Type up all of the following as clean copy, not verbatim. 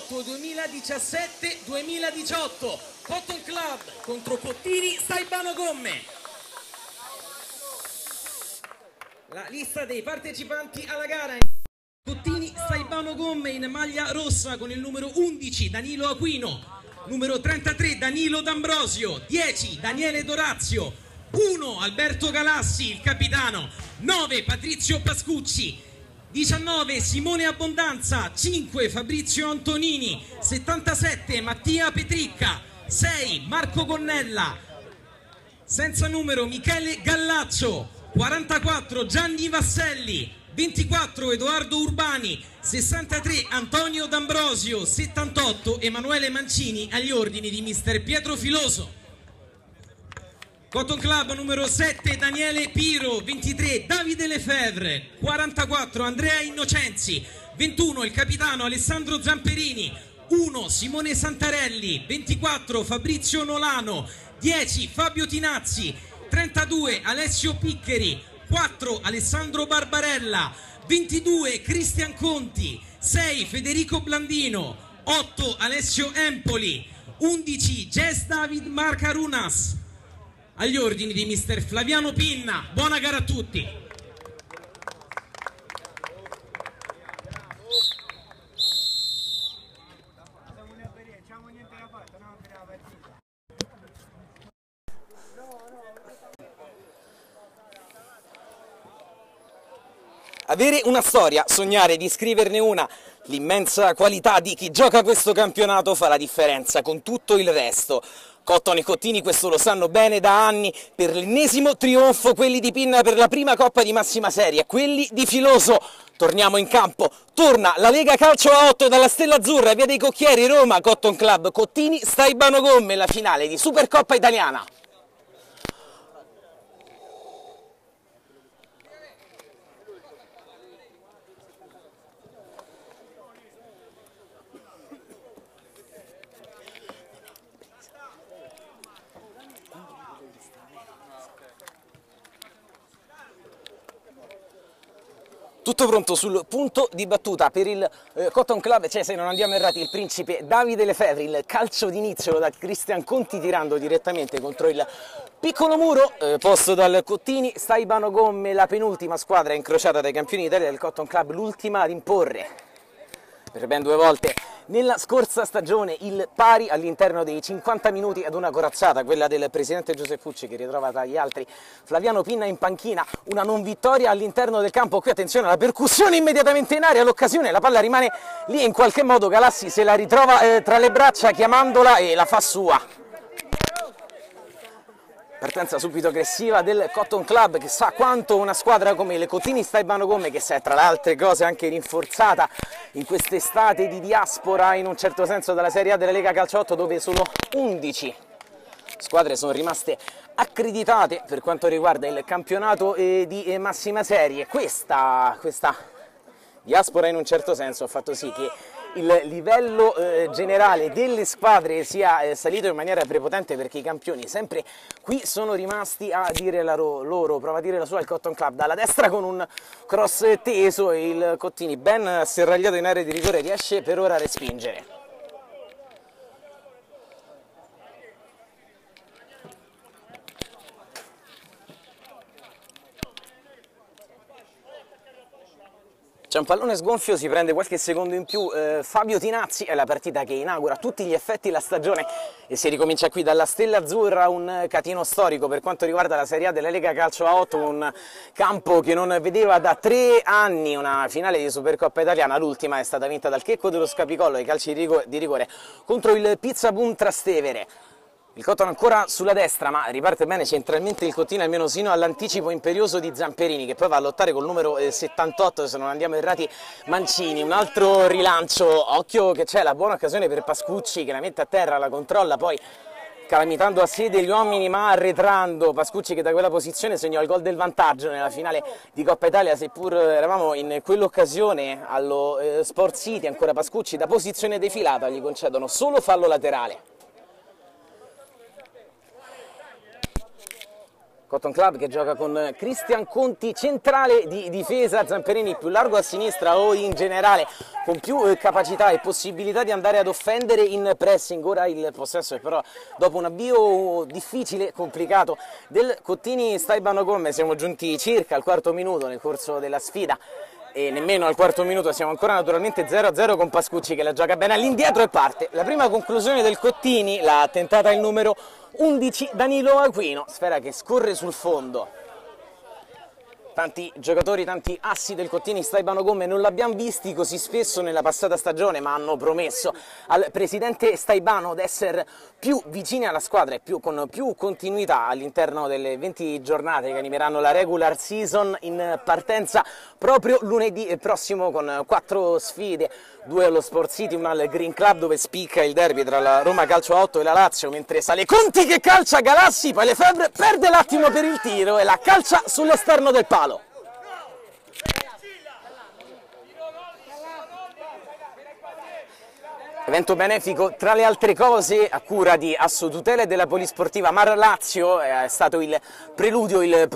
lottò 2017-2018, Cotton Club contro Cottini Staibano Gomme. La lista dei partecipanti alla gara: Cottini Staibano Gomme in maglia rossa con il numero 11 Danilo Aquino, numero 33 Danilo D'Ambrosio, 10 Daniele Dorazio, 1 Alberto Galassi il capitano, 9 Patrizio Pascucci, 19 Simone Abbondanza, 5 Fabrizio Antonini, 77 Mattia Petricca, 6 Marco Gonnella, senza numero Michele Gallaccio, 44 Gianni Vasselli, 24 Edoardo Urbani, 63 Antonio D'Ambrosio, 78 Emanuele Mancini agli ordini di mister Pietro Filoso. Cotton Club numero 7 Daniele Piro, 23 Davide Lefevre, 44 Andrea Innocenzi, 21 il capitano Alessandro Zamperini, 1 Simone Santarelli, 24 Fabrizio Nolano, 10 Fabio Tinazzi, 32 Alessio Piccheri, 4 Alessandro Barbarella, 22 Cristian Conti, 6 Federico Blandino, 8 Alessio Empoli, 11 Jess David Marcarunas. Agli ordini di mister Flaviano Pinna. Buona gara a tutti. Avere una storia, sognare di scriverne una, l'immensa qualità di chi gioca questo campionato fa la differenza con tutto il resto. Cotton e Cottini questo lo sanno bene da anni. Per l'ennesimo trionfo quelli di Pinna per la prima Coppa di massima serie, quelli di Filoso. Torniamo in campo, torna la Lega Calcio A8 dalla Stella Azzurra, via dei Cocchieri, Roma, Cotton Club, Cottini, Staibano Gomme, la finale di Supercoppa italiana. Tutto pronto sul punto di battuta per il Cotton Club, cioè se non andiamo errati il principe Davide Lefevre, il calcio d'inizio da Cristian Conti tirando direttamente contro il piccolo muro, posto dal Cottini Staibano Gomme, la penultima squadra incrociata dai campioni d'Italia del Cotton Club, l'ultima ad imporre per ben 2 volte nella scorsa stagione il pari all'interno dei 50 minuti ad una corazzata, quella del presidente Giuseppucci che ritrova tra gli altri Flaviano Pinna in panchina, una non vittoria all'interno del campo. Qui attenzione alla percussione immediatamente in aria, l'occasione, la palla rimane lì e in qualche modo Galassi se la ritrova tra le braccia chiamandola e la fa sua. Partenza subito aggressiva del Cotton Club che sa quanto una squadra come le Cottini Staibano Gomme, che si è tra le altre cose anche rinforzata in quest'estate di diaspora in un certo senso dalla Serie A della Lega Calcio 8, dove solo 11 squadre sono rimaste accreditate per quanto riguarda il campionato di massima serie. Questa diaspora in un certo senso ha fatto sì che il livello generale delle squadre sia salito in maniera prepotente, perché i campioni sempre qui sono rimasti a dire la loro, prova a dire la sua il Cotton Club dalla destra con un cross teso e il Cottini ben serragliato in area di rigore riesce per ora a respingere. C'è un pallone sgonfio, si prende qualche secondo in più Fabio Tinazzi, è la partita che inaugura a tutti gli effetti la stagione e si ricomincia qui dalla Stella Azzurra, un catino storico per quanto riguarda la Serie A della Lega Calcio A8, un campo che non vedeva da 3 anni una finale di Supercoppa italiana, l'ultima è stata vinta dal Checco dello Scapicollo ai calci di rigore contro il Pizza Boom Trastevere. Il Cotton ancora sulla destra, ma riparte bene centralmente il Cottino, almeno sino all'anticipo imperioso di Zamperini, che poi va a lottare col numero 78, se non andiamo errati, Mancini. Un altro rilancio, occhio che c'è la buona occasione per Pascucci, che la mette a terra, la controlla, poi calamitando a sé degli uomini ma arretrando. Pascucci che da quella posizione segnò il gol del vantaggio nella finale di Coppa Italia, seppur eravamo in quell'occasione allo Sport City. Ancora Pascucci da posizione defilata, gli concedono solo fallo laterale. Cotton Club che gioca con Cristian Conti, centrale di difesa, Zamperini più largo a sinistra o in generale con più capacità e possibilità di andare ad offendere in pressing. Ora il possesso è però dopo un avvio difficile, complicato del Cottini Staibano Gomme. Siamo giunti circa al quarto minuto nel corso della sfida e nemmeno al quarto minuto, siamo ancora naturalmente 0-0 con Pascucci che la gioca bene all'indietro e parte. La prima conclusione del Cottini l'ha tentata il numero 11 Danilo Aquino, sfera che scorre sul fondo. Tanti giocatori, tanti assi del Cottini Staibano Gomme non l'abbiamo visti così spesso nella passata stagione, ma hanno promesso al presidente Staibano di essere più vicini alla squadra e con più continuità all'interno delle 20 giornate che animeranno la regular season, in partenza proprio lunedì prossimo con 4 sfide, 2 allo Sport City, una al Green Club dove spicca il derby tra la Roma Calcio a 8 e la Lazio, mentre sale Conti che calcia Galassi, poi Lefebvre perde l'attimo per il tiro e la calcia sull'esterno del palo. Evento benefico tra le altre cose a cura di Assotutele della Polisportiva Mar Lazio, è stato il preludio, il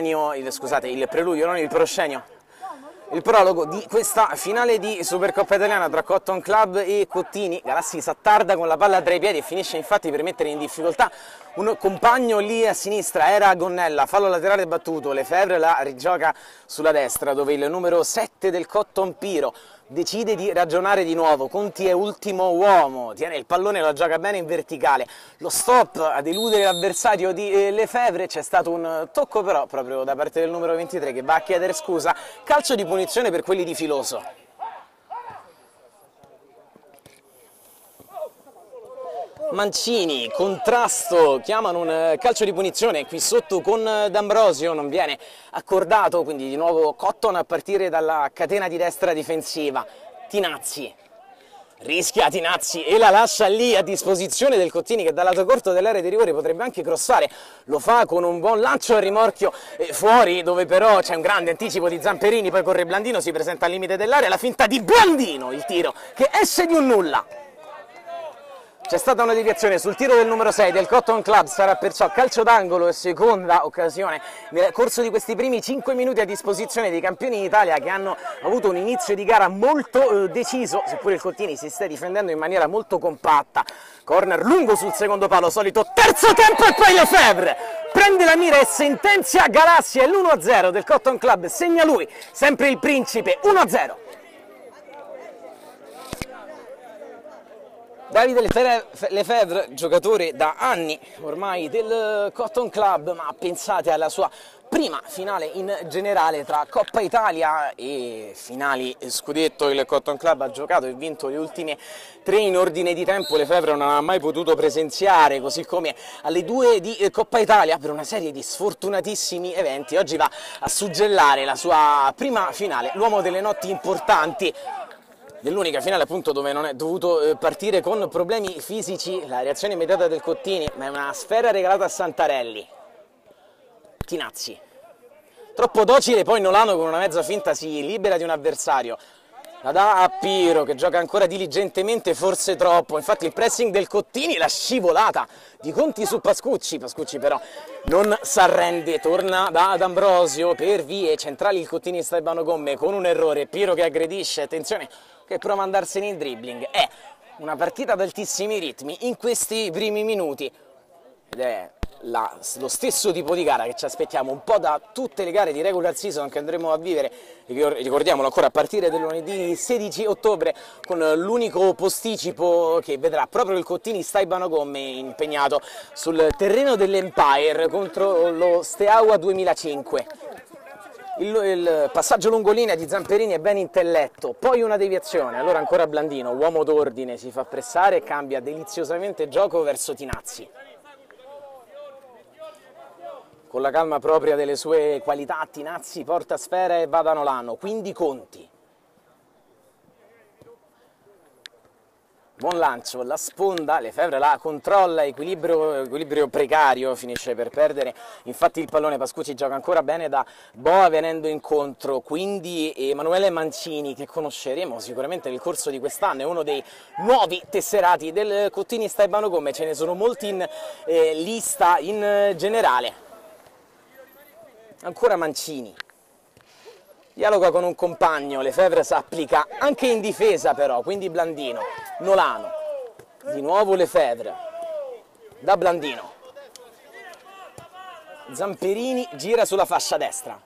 prologo di questa finale di Supercoppa Italiana tra Cotton Club e Cottini. Galassi s'attarda con la palla tra i piedi e finisce infatti per mettere in difficoltà un compagno lì a sinistra, era Gonnella, fallo laterale battuto, Lefebvre la rigioca sulla destra dove il numero 7 del Cotton Piro decide di ragionare di nuovo. Conti è ultimo uomo, tiene il pallone, lo gioca bene in verticale, lo stop ad eludere l'avversario di Lefebvre, c'è stato un tocco però proprio da parte del numero 23 che va a chiedere scusa, calcio di punizione per quelli di Filoso. Mancini, contrasto, chiamano un calcio di punizione qui sotto con D'Ambrosio, non viene accordato, quindi di nuovo Cotton a partire dalla catena di destra difensiva. Tinazzi, rischia Tinazzi e la lascia lì a disposizione del Cottini che dal lato corto dell'area di rigore potrebbe anche crossare, lo fa con un buon lancio a rimorchio fuori dove però c'è un grande anticipo di Zamperini, poi corre Blandino, si presenta al limite dell'area, la finta di Blandino, il tiro che esce di un nulla. C'è stata una deviazione sul tiro del numero 6 del Cotton Club, sarà perciò calcio d'angolo e seconda occasione nel corso di questi primi 5 minuti a disposizione dei campioni d'Italia che hanno avuto un inizio di gara molto deciso, seppure il Cottini si stia difendendo in maniera molto compatta. Corner lungo sul secondo palo, solito terzo tempo e poi Lefebvre prende la mira e sentenzia Galassi, è l'1-0 del Cotton Club, segna lui, sempre il principe, 1-0. Davide Lefebvre, giocatore da anni ormai del Cotton Club, ma pensate alla sua prima finale in generale tra Coppa Italia e finali scudetto. Il Cotton Club ha giocato e vinto le ultime 3 in ordine di tempo, Lefebvre non ha mai potuto presenziare, così come alle 2 di Coppa Italia per una serie di sfortunatissimi eventi. Oggi va a suggellare la sua prima finale, l'uomo delle notti importanti, dell'unica finale appunto dove non è dovuto partire con problemi fisici. La reazione immediata del Cottini, ma è una sfera regalata a Santarelli. Tinazzi, troppo docile, poi Nolano con una mezza finta si libera di un avversario, la dà a Piro che gioca ancora diligentemente, forse troppo, infatti il pressing del Cottini, la scivolata di Conti su Pascucci, Pascucci però non s'arrende, torna da D'Ambrosio per vie centrali, il Cottini Staibano Gomme con un errore, Piro che aggredisce, attenzione che prova a andarsene in dribbling. È una partita ad altissimi ritmi in questi primi minuti ed è lo stesso tipo di gara che ci aspettiamo un po' da tutte le gare di regular season che andremo a vivere, ricordiamolo ancora, a partire da lunedì 16 ottobre con l'unico posticipo che vedrà proprio il Cottini Staibano Gomme impegnato sul terreno dell'Empire contro lo Steaua 2005. Il passaggio lungolinea di Zamperini è ben intelletto, poi una deviazione, allora ancora Blandino, uomo d'ordine, si fa pressare e cambia deliziosamente gioco verso Tinazzi. Con la calma propria delle sue qualità, Tinazzi porta sfera e va da Nolano, quindi Conti. Buon lancio, la sponda, Lefebvre la controlla, equilibrio precario, finisce per perdere infatti il pallone. Pascucci gioca ancora bene da Boa venendo incontro, quindi Emanuele Mancini che conosceremo sicuramente nel corso di quest'anno, è uno dei nuovi tesserati del Cottini Staibano Gomme, ce ne sono molti in lista in generale. ancora Mancini, dialoga con un compagno, Lefebvre si applica anche in difesa però, quindi Blandino, Nolano, di nuovo Lefebvre, da Blandino, Zamperini gira sulla fascia destra.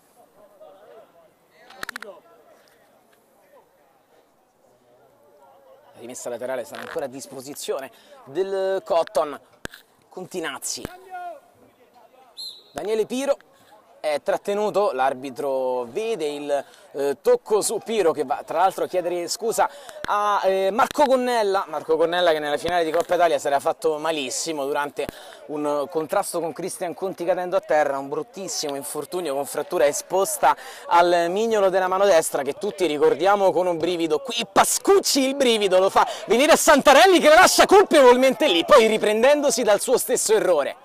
La rimessa laterale sarà ancora a disposizione del Cotton, con Tinazzi. Daniele Piro è trattenuto, l'arbitro vede il tocco su Piro che va tra l'altro a chiedere scusa a Marco Connella che nella finale di Coppa Italia si era fatto malissimo durante un contrasto con Cristian Conti cadendo a terra, un bruttissimo infortunio con frattura esposta al mignolo della mano destra che tutti ricordiamo con un brivido. Qui Pascucci il brivido lo fa venire a Santarelli che lo lascia colpevolmente lì, poi riprendendosi dal suo stesso errore.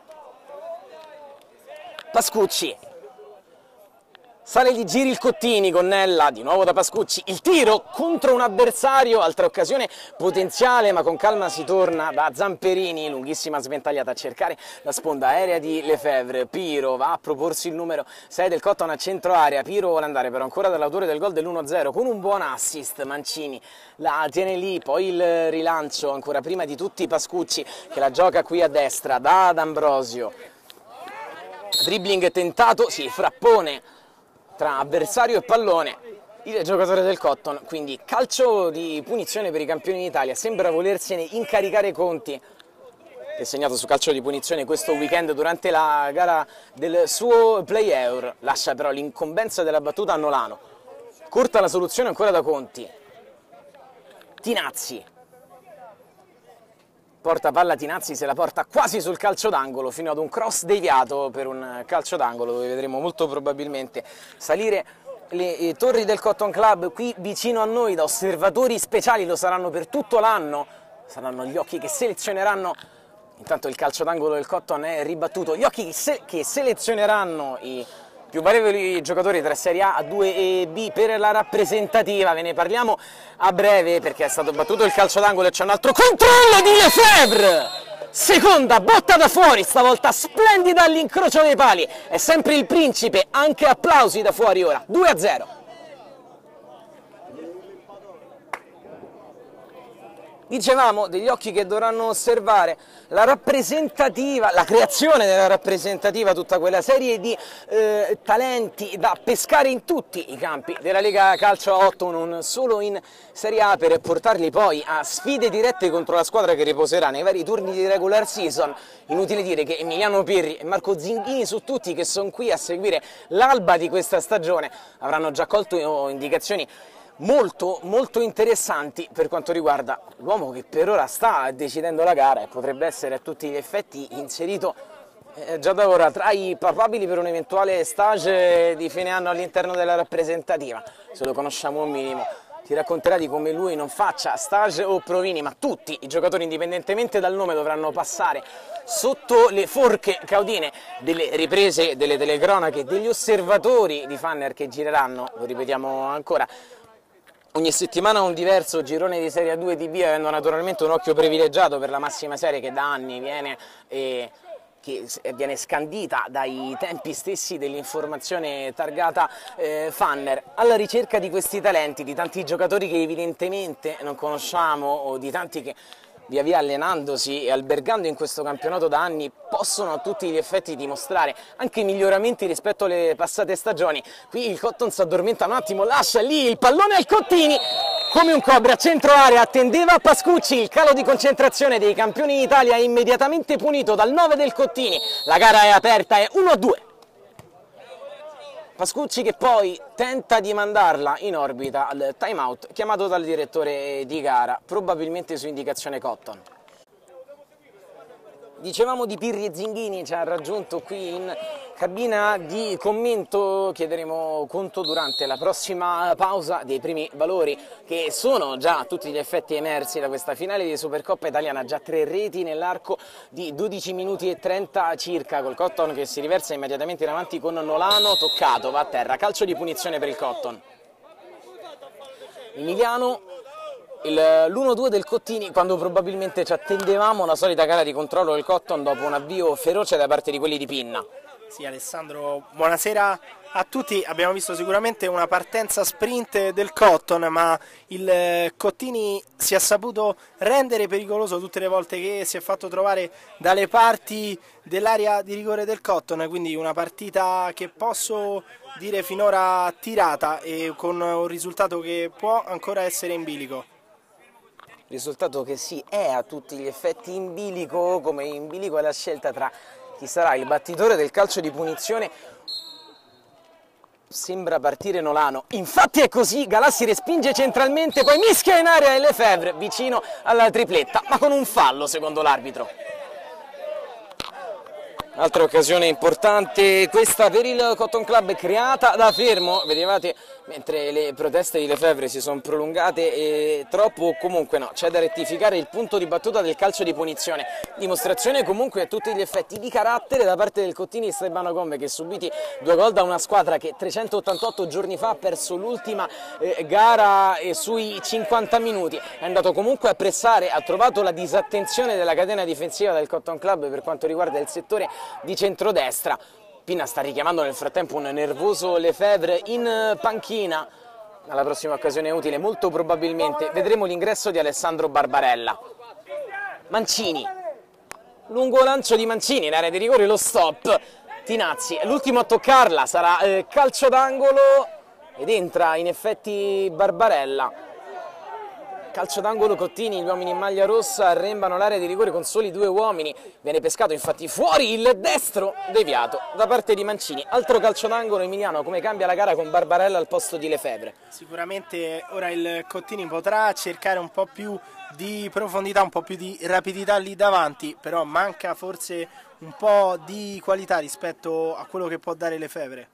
Pascucci, sale gli giri il Cottini, Connella, di nuovo da Pascucci, il tiro contro un avversario, altra occasione potenziale ma con calma si torna da Zamperini, lunghissima sventagliata a cercare la sponda aerea di Lefebvre, Piro va a proporsi il numero 6 del Cotton a centro area, Piro vuole andare però ancora dall'autore del gol dell'1-0 con un buon assist, Mancini la tiene lì, poi il rilancio ancora prima di tutti Pascucci che la gioca qui a destra da D'Ambrosio, dribbling tentato, si frappone tra avversario e pallone il giocatore del Cotton, quindi calcio di punizione per i campioni d'Italia, sembra volersene incaricare Conti che è segnato su calcio di punizione questo weekend durante la gara del suo play-eur, lascia però l'incombenza della battuta a Nolano, corta la soluzione ancora da Conti, Tinazzi, porta palla Tinazzi, se la porta quasi sul calcio d'angolo fino ad un cross deviato per un calcio d'angolo dove vedremo molto probabilmente salire le torri del Cotton Club qui vicino a noi da osservatori speciali, lo saranno per tutto l'anno, saranno gli occhi che selezioneranno, intanto il calcio d'angolo del Cotton è ribattuto, gli occhi che selezioneranno i più valevoli giocatori tra Serie A, A2 e B per la rappresentativa, ve ne parliamo a breve perché è stato battuto il calcio d'angolo e c'è un altro controllo di Lefebvre, seconda botta da fuori, stavolta splendida all'incrocio dei pali, è sempre il principe, anche applausi da fuori ora, 2-0. Dicevamo degli occhi che dovranno osservare la rappresentativa, la creazione della rappresentativa, tutta quella serie di talenti da pescare in tutti i campi della Lega Calcio a 8, non solo in Serie A, per portarli poi a sfide dirette contro la squadra che riposerà nei vari turni di regular season. Inutile dire che Emiliano Pirri e Marco Zinghini, su tutti che sono qui a seguire l'alba di questa stagione, avranno già colto indicazioni molto interessanti per quanto riguarda l'uomo che per ora sta decidendo la gara e potrebbe essere a tutti gli effetti inserito già da ora tra i papabili per un eventuale stage di fine anno all'interno della rappresentativa. Se lo conosciamo un minimo ti racconterà di come lui non faccia stage o provini, ma tutti i giocatori indipendentemente dal nome dovranno passare sotto le forche caudine delle riprese, delle telecronache, degli osservatori di Fanner che gireranno, lo ripetiamo ancora, ogni settimana un diverso girone di Serie A2 di B, avendo naturalmente un occhio privilegiato per la massima serie che da anni viene scandita dai tempi stessi dell'informazione targata Fanner, alla ricerca di questi talenti, di tanti giocatori che evidentemente non conosciamo o di tanti che via via allenandosi e albergando in questo campionato da anni possono a tutti gli effetti dimostrare anche miglioramenti rispetto alle passate stagioni. Qui il Cotton si addormenta un attimo, lascia lì il pallone al Cottini, come un cobra a centro area, attendeva Pascucci, il calo di concentrazione dei campioni d'Italia è immediatamente punito dal 9 del Cottini, la gara è aperta, è 1-2. Pascucci che poi tenta di mandarla in orbita al time out chiamato dal direttore di gara, probabilmente su indicazione Cotton. Dicevamo di Pirri e Zinghini, ci ha raggiunto qui in cabina di commento, chiederemo conto durante la prossima pausa dei primi valori che sono già a tutti gli effetti emersi da questa finale di Supercoppa italiana, già 3 reti nell'arco di 12 minuti e 30 circa, col Cotton che si riversa immediatamente in avanti con Nolano, toccato, va a terra, calcio di punizione per il Cotton. Emiliano, l'1-2 del Cottini quando probabilmente ci attendevamo la solita gara di controllo del Cotton dopo un avvio feroce da parte di quelli di Pinna. Sì, Alessandro, buonasera a tutti. Abbiamo visto sicuramente una partenza sprint del Cotton, ma il Cottini si è saputo rendere pericoloso tutte le volte che si è fatto trovare dalle parti dell'area di rigore del Cotton, quindi una partita che posso dire finora tirata e con un risultato che può ancora essere in bilico. Risultato che sì, è a tutti gli effetti in bilico, come in bilico è la scelta tra chi sarà il battitore del calcio di punizione. Sembra partire Nolano, infatti è così, Galassi respinge centralmente, poi mischia in area e Lefebvre vicino alla tripletta, ma con un fallo secondo l'arbitro. Altra occasione importante questa per il Cotton Club, creata da fermo, vedevate, mentre le proteste di Lefebvre si sono prolungate troppo, comunque no, c'è da rettificare il punto di battuta del calcio di punizione, dimostrazione comunque a tutti gli effetti di carattere da parte del Cottini Stebano Gombe, che subiti 2 gol da una squadra che 388 giorni fa ha perso l'ultima gara sui 50 minuti, è andato comunque a pressare, ha trovato la disattenzione della catena difensiva del Cotton Club per quanto riguarda il settore di centrodestra. Pinna sta richiamando nel frattempo un nervoso Lefebvre in panchina. Alla prossima occasione utile molto probabilmente vedremo l'ingresso di Alessandro Barbarella. Mancini, lungo lancio di Mancini in area di rigore, lo stop. Tinazzi, l'ultimo a toccarla, sarà calcio d'angolo ed entra in effetti Barbarella. Calcio d'angolo Cottini, gli uomini in maglia rossa arrembano l'area di rigore con soli 2 uomini, viene pescato infatti fuori il destro deviato da parte di Mancini. Altro calcio d'angolo Emiliano, come cambia la gara con Barbarella al posto di Lefebvre. Sicuramente ora il Cottini potrà cercare un po' più di profondità, un po' più di rapidità lì davanti, però manca forse un po' di qualità rispetto a quello che può dare Lefebvre.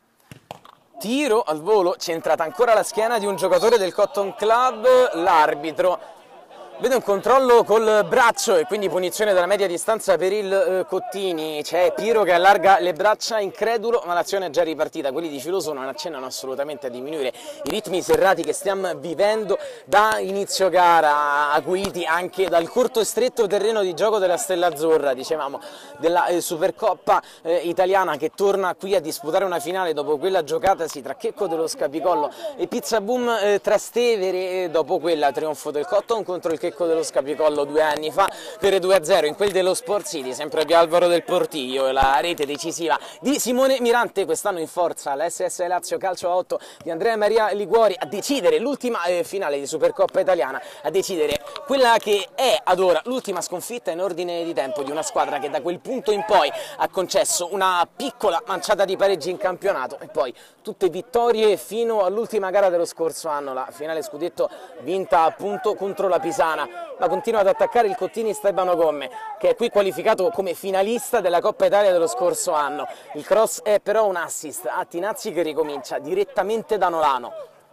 Tiro al volo, centrata ancora la schiena di un giocatore del Cotton Club, l'arbitro vede un controllo col braccio e quindi punizione dalla media distanza per il Cottini. C'è Piro che allarga le braccia incredulo, ma l'azione è già ripartita. Quelli di Filoso non accennano assolutamente a diminuire i ritmi serrati che stiamo vivendo da inizio gara, acuiti anche dal corto e stretto terreno di gioco della Stella Azzurra, dicevamo, della Supercoppa italiana, che torna qui a disputare una finale dopo quella giocatasi tra Checco dello Scapicollo e Pizzaboom Trastevere, dopo quella trionfo del Cotton contro il Checco dello Scapicollo 2 anni fa per 2-0 in quel dello Sport City, sempre più Alvaro del Portiglio, la rete decisiva di Simone Mirante. Quest'anno in forza la SS Lazio Calcio a 8 di Andrea Maria Liguori a decidere l'ultima finale di Supercoppa italiana, a decidere quella che è ad ora l'ultima sconfitta in ordine di tempo di una squadra che da quel punto in poi ha concesso una piccola manciata di pareggi in campionato e poi tutte vittorie fino all'ultima gara dello scorso anno, la finale scudetto vinta appunto contro la Pisana. Ma continua ad attaccare il Cottini Stebano Gomme, che è qui qualificato come finalista della Coppa Italia dello scorso anno. Il cross è però un assist a Tinazzi, che ricomincia direttamente da Nolano.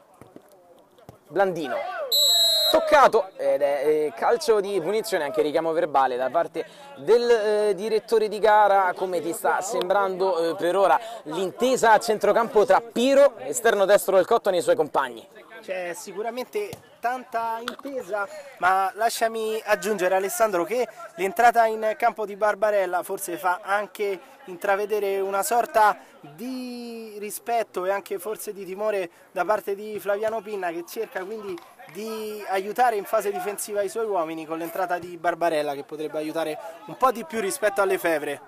Blandino, toccato ed è calcio di punizione, anche richiamo verbale da parte del direttore di gara. Come ti sta sembrando per ora l'intesa a centrocampo tra Piro, esterno destro del Cotton, e i suoi compagni? C'è sicuramente tanta intesa, ma lasciami aggiungere, Alessandro, che l'entrata in campo di Barbarella forse fa anche intravedere una sorta di rispetto e anche forse di timore da parte di Flaviano Pinna, che cerca quindi di aiutare in fase difensiva i suoi uomini con l'entrata di Barbarella, che potrebbe aiutare un po' di più rispetto alle Lefebvre.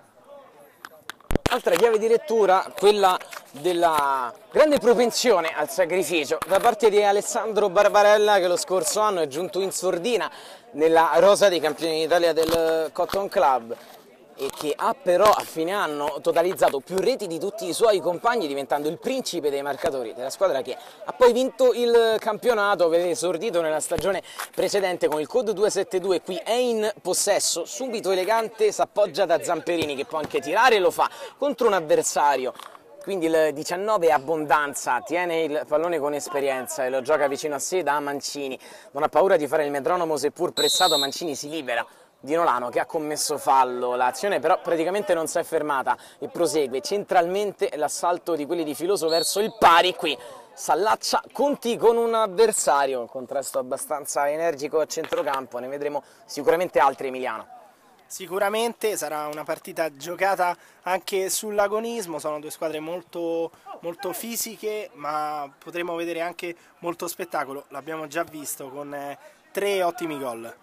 Altra chiave di lettura, quella della grande propensione al sacrificio da parte di Alessandro Barbarella, che lo scorso anno è giunto in sordina nella rosa dei campioni d'Italia del Cotton Club e che ha però a fine anno totalizzato più reti di tutti i suoi compagni, diventando il principe dei marcatori della squadra che ha poi vinto il campionato. Aveva esordito nella stagione precedente con il Code 272, qui è in possesso, subito elegante, si appoggia da Zamperini, che può anche tirare e lo fa contro un avversario. Quindi il 19 abbondanza, tiene il pallone con esperienza e lo gioca vicino a sé da Mancini. Non ha paura di fare il metronomo, seppur pressato. Mancini si libera di Nolano, che ha commesso fallo. L'azione però praticamente non si è fermata e prosegue centralmente l'assalto di quelli di Filoso verso il pari. Qui s'allaccia Conti con un avversario, un contrasto abbastanza energico a centrocampo, ne vedremo sicuramente altri, Emiliano. Sicuramente sarà una partita giocata anche sull'agonismo, sono due squadre molto fisiche, ma potremo vedere anche molto spettacolo, l'abbiamo già visto con 3 ottimi gol.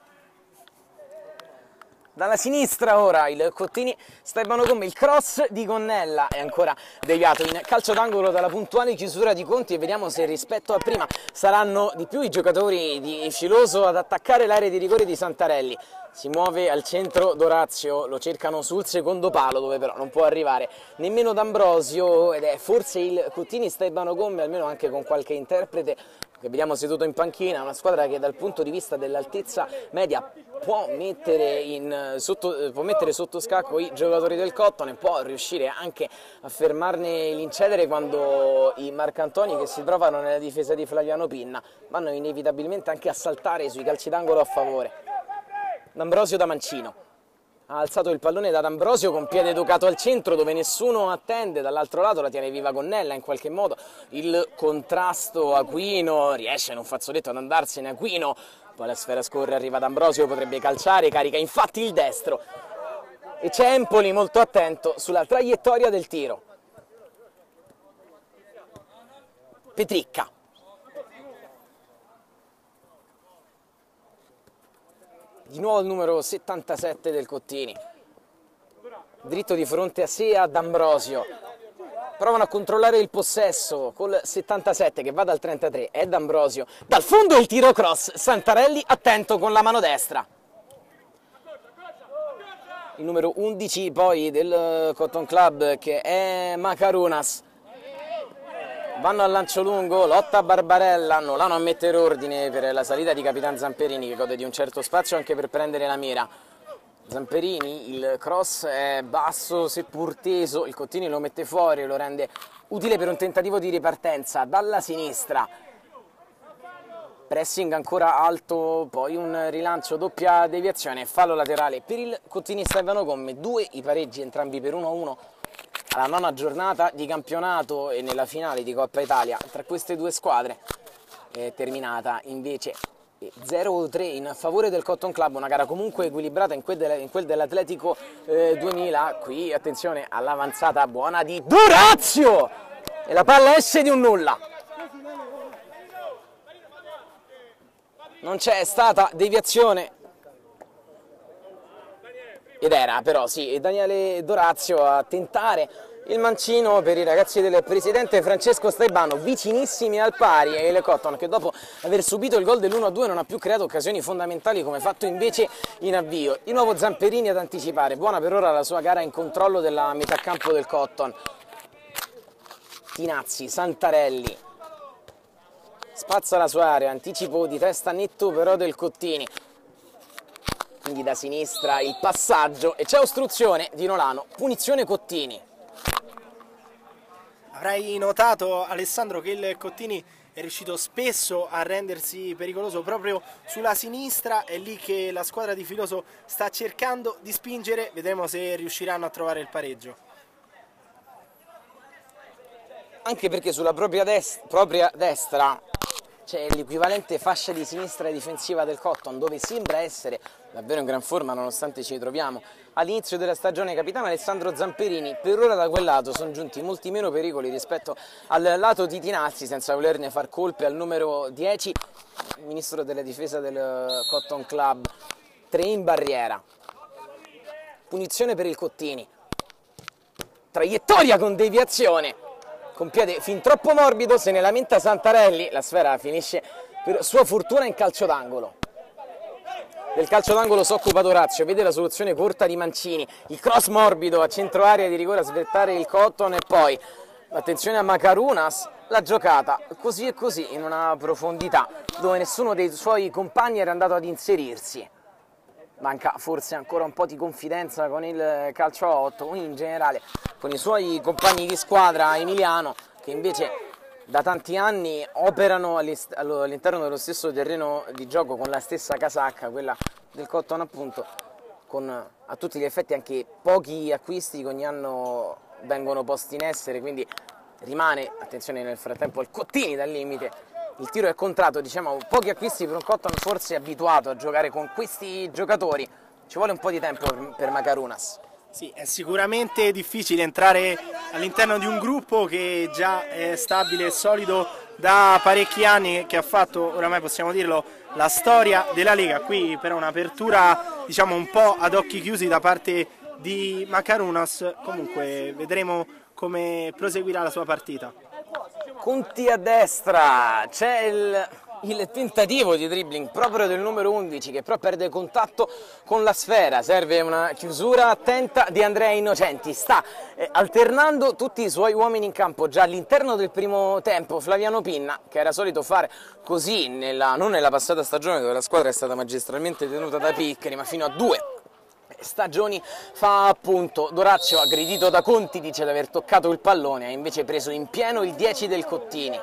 Dalla sinistra ora il Cottini Stefano Gomme, il cross di Gonnella è ancora deviato in calcio d'angolo dalla puntuale chiusura di Conti, e vediamo se rispetto a prima saranno di più i giocatori di Filoso ad attaccare l'area di rigore di Santarelli. Si muove al centro Dorazio, lo cercano sul secondo palo dove però non può arrivare nemmeno D'Ambrosio, ed è forse il Cottini Stefano Gomme, almeno anche con qualche interprete che vediamo seduto in panchina, una squadra che dal punto di vista dell'altezza media può mettere sotto scacco i giocatori del Cotton e può riuscire anche a fermarne l'incedere quando i Marcantoni, che si trovano nella difesa di Flaviano Pinna, vanno inevitabilmente anche a saltare sui calci d'angolo a favore. D'Ambrosio da Mancino. Ha alzato il pallone da D'Ambrosio con piede educato al centro dove nessuno attende, dall'altro lato la tiene viva Gonnella in qualche modo, il contrasto Aquino, riesce in un fazzoletto ad andarsene Aquino, poi la sfera scorre, arriva D'Ambrosio, potrebbe calciare, carica infatti il destro e c'è Empoli molto attento sulla traiettoria del tiro. Petricca. Di nuovo il numero 77 del Cottini, dritto di fronte a sé a D'Ambrosio, provano a controllare il possesso col 77 che va dal 33, è D'Ambrosio, dal fondo il tiro cross, Santarelli attento con la mano destra. Il numero 11 poi del Cotton Club, che è Macarunas. Vanno al lancio lungo, lotta Barbarella, Nolano a mettere ordine per la salita di Capitan Zamperini, che gode di un certo spazio anche per prendere la mira. Zamperini, il cross è basso seppur teso, il Cottini lo mette fuori e lo rende utile per un tentativo di ripartenza dalla sinistra. Pressing ancora alto, poi un rilancio, doppia deviazione, fallo laterale per il Cottini Stefano Gomme, 2 i pareggi entrambi per 1-1. Alla nona giornata di campionato e nella finale di Coppa Italia tra queste due squadre è terminata invece 0-3 in favore del Cotton Club, una gara comunque equilibrata in quel dell'Atletico 2000. Qui attenzione all'avanzata buona di Dorazio e la palla esce di un nulla. Non c'è stata deviazione ed era però sì Daniele Dorazio a tentare il mancino per i ragazzi del presidente Francesco Staibano, vicinissimi al pari, e il Cotton, che dopo aver subito il gol dell'1-2 non ha più creato occasioni fondamentali come fatto invece in avvio. Di nuovo Zamperini ad anticipare, buona per ora la sua gara in controllo della metà campo del Cotton. Tinazzi, Santarelli, spazza la sua area, anticipo di testa netto però del Cottini. Quindi da sinistra il passaggio e c'è ostruzione di Nolano, punizione Cottini. Avrai notato, Alessandro, che il Cottini è riuscito spesso a rendersi pericoloso proprio sulla sinistra, è lì che la squadra di Filoso sta cercando di spingere, vedremo se riusciranno a trovare il pareggio. Anche perché sulla propria destra c'è l'equivalente fascia di sinistra difensiva del Cotton, dove sembra essere davvero in gran forma nonostante ci troviamo all'inizio della stagione capitano Alessandro Zamperini. Per ora da quel lato sono giunti molti meno pericoli rispetto al lato di Tinazzi, senza volerne far colpe al numero 10, il ministro della difesa del Cotton Club. 3 in barriera, punizione per il Cottini, traiettoria con deviazione, con piede fin troppo morbido, se ne lamenta Santarelli, la sfera finisce per sua fortuna in calcio d'angolo. Del calcio d'angolo si occupa Dorazio, vede la soluzione corta di Mancini, il cross morbido a centro area di rigore a svettare il Cotton, e poi attenzione a Macarunas, la giocata così e così in una profondità dove nessuno dei suoi compagni era andato ad inserirsi. Manca forse ancora un po' di confidenza con il calcio a 8, in generale con i suoi compagni di squadra Emiliano, che invece da tanti anni operano all'interno dello stesso terreno di gioco con la stessa casacca, quella del Cotton appunto, con a tutti gli effetti anche pochi acquisti che ogni anno vengono posti in essere, quindi rimane, attenzione nel frattempo, il Cottini dal limite, il tiro è contratto, diciamo pochi acquisti per un Cotton forse abituato a giocare con questi giocatori. ci vuole un po' di tempo per Makarunas. Sì, è sicuramente difficile entrare all'interno di un gruppo che già è stabile e solido da parecchi anni, che ha fatto, oramai possiamo dirlo, la storia della Lega. Qui però un'apertura diciamo un po' ad occhi chiusi da parte di Makarunas. Comunque vedremo come proseguirà la sua partita. Conti a destra, c'è il tentativo di dribbling proprio del numero 11 che però perde contatto con la sfera, serve una chiusura attenta di Andrea Innocenti, sta alternando tutti i suoi uomini in campo già all'interno del primo tempo. Flaviano Pinna, che era solito fare così non nella passata stagione dove la squadra è stata magistralmente tenuta da Piccoli, ma fino a 2 stagioni fa appunto. Dorazio, aggredito da Conti, dice di aver toccato il pallone, ha invece preso in pieno il 10 del Cottini.